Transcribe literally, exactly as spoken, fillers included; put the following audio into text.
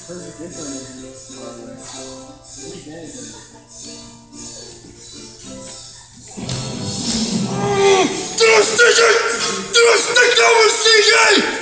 Perfect information. Do not stick it! Do not stick that one, C J!